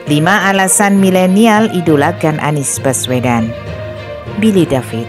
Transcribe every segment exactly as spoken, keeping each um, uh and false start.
lima alasan milenial idolakan Anies Baswedan. Billy David.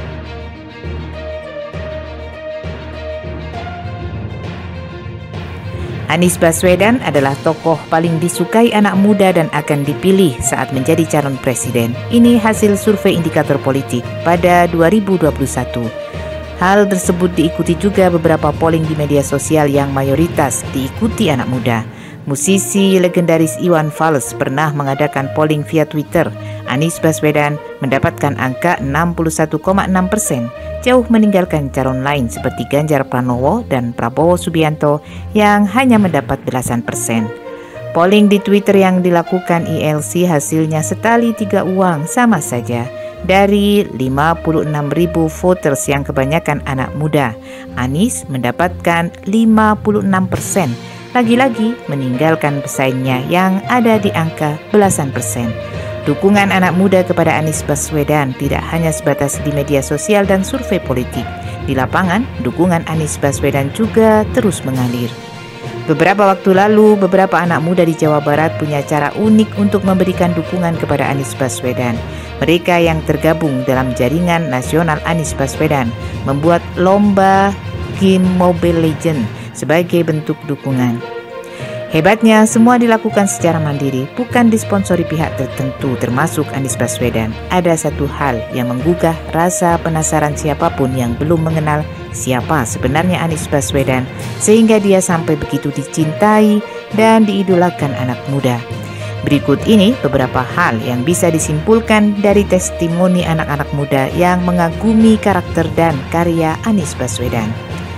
Anies Baswedan adalah tokoh paling disukai anak muda dan akan dipilih saat menjadi calon presiden. Ini hasil survei indikator politik pada dua ribu dua puluh satu. Hal tersebut diikuti juga beberapa polling di media sosial yang mayoritas diikuti anak muda. Musisi legendaris Iwan Fals pernah mengadakan polling via Twitter. Anies Baswedan mendapatkan angka enam puluh satu koma enam persen, jauh meninggalkan calon lain seperti Ganjar Pranowo dan Prabowo Subianto yang hanya mendapat belasan persen. Polling di Twitter yang dilakukan I L C hasilnya setali tiga uang sama saja. Dari lima puluh enam ribu voters yang kebanyakan anak muda, Anies mendapatkan lima puluh enam persen. Lagi-lagi meninggalkan pesaingnya yang ada di angka belasan persen. Dukungan anak muda kepada Anies Baswedan tidak hanya sebatas di media sosial dan survei politik. Di lapangan, dukungan Anies Baswedan juga terus mengalir. Beberapa waktu lalu, beberapa anak muda di Jawa Barat punya cara unik untuk memberikan dukungan kepada Anies Baswedan. Mereka yang tergabung dalam jaringan nasional Anies Baswedan membuat lomba game Mobile Legends sebagai bentuk dukungan. Hebatnya, semua dilakukan secara mandiri, bukan disponsori pihak tertentu termasuk Anies Baswedan. Ada satu hal yang menggugah rasa penasaran siapapun yang belum mengenal siapa sebenarnya Anies Baswedan, sehingga dia sampai begitu dicintai dan diidolakan anak muda. Berikut ini beberapa hal yang bisa disimpulkan dari testimoni anak-anak muda yang mengagumi karakter dan karya Anies Baswedan.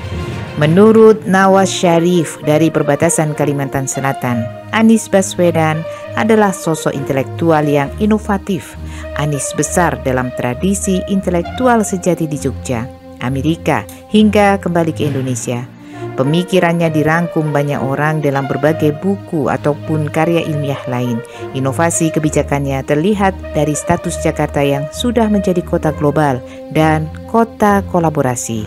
Menurut Nawaz Syarif dari perbatasan Kalimantan Selatan, Anies Baswedan adalah sosok intelektual yang inovatif. Anies besar dalam tradisi intelektual sejati di Jogja, Amerika, hingga kembali ke Indonesia. Pemikirannya dirangkum banyak orang dalam berbagai buku ataupun karya ilmiah lain. Inovasi kebijakannya terlihat dari status Jakarta yang sudah menjadi kota global dan kota kolaborasi.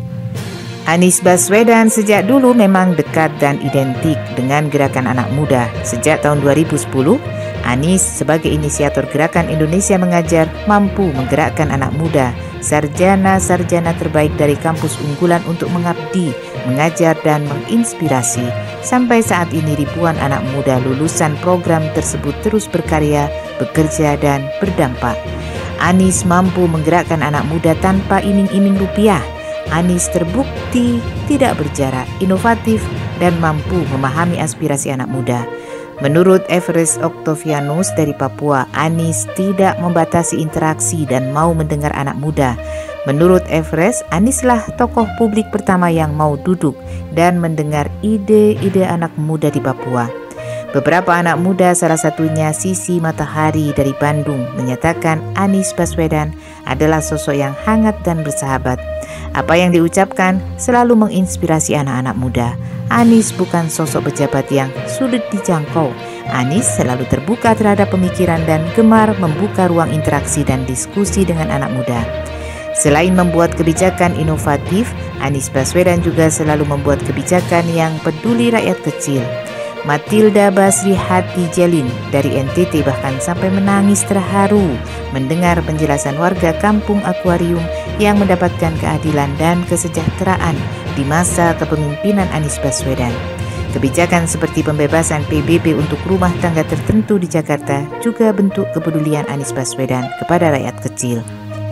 Anies Baswedan sejak dulu memang dekat dan identik dengan gerakan anak muda. Sejak tahun dua ribu sepuluh, Anies sebagai inisiator gerakan Indonesia Mengajar mampu menggerakkan anak muda, sarjana-sarjana terbaik dari kampus unggulan untuk mengabdi, mengajar dan menginspirasi. Sampai saat ini ribuan anak muda lulusan program tersebut terus berkarya, bekerja dan berdampak. Anies mampu menggerakkan anak muda tanpa iming-iming rupiah. Anies terbukti tidak berjarak, inovatif, dan mampu memahami aspirasi anak muda. Menurut Everest Octavianus dari Papua, Anies tidak membatasi interaksi dan mau mendengar anak muda. Menurut Everest, Anieslah tokoh publik pertama yang mau duduk dan mendengar ide-ide anak muda di Papua. Beberapa anak muda, salah satunya Sisi Matahari dari Bandung, menyatakan Anies Baswedan adalah sosok yang hangat dan bersahabat. Apa yang diucapkan selalu menginspirasi anak-anak muda. Anies bukan sosok pejabat yang sulit dijangkau. Anies selalu terbuka terhadap pemikiran dan gemar membuka ruang interaksi dan diskusi dengan anak muda. Selain membuat kebijakan inovatif, Anies Baswedan juga selalu membuat kebijakan yang peduli rakyat kecil. Matilda Basri Hati Jalin dari N T T bahkan sampai menangis terharu mendengar penjelasan warga kampung Akuarium yang mendapatkan keadilan dan kesejahteraan di masa kepemimpinan Anies Baswedan. Kebijakan seperti pembebasan P B B untuk rumah tangga tertentu di Jakarta juga bentuk kepedulian Anies Baswedan kepada rakyat kecil.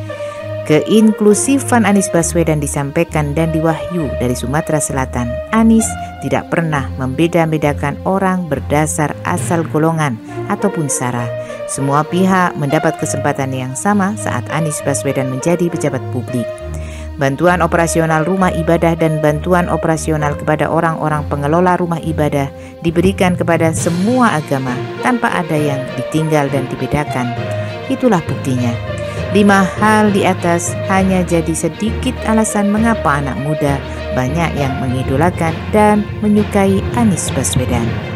Keinklusifan Anies Baswedan disampaikan dan diwahyu dari Sumatera Selatan. Anies tidak pernah membeda-bedakan orang berdasar asal golongan ataupun sara. Semua pihak mendapat kesempatan yang sama saat Anies Baswedan menjadi pejabat publik. Bantuan operasional rumah ibadah dan bantuan operasional kepada orang-orang pengelola rumah ibadah diberikan kepada semua agama tanpa ada yang ditinggal dan dibedakan. Itulah buktinya. Lima hal di atas hanya jadi sedikit alasan mengapa anak muda banyak yang mengidolakan dan menyukai Anies Baswedan.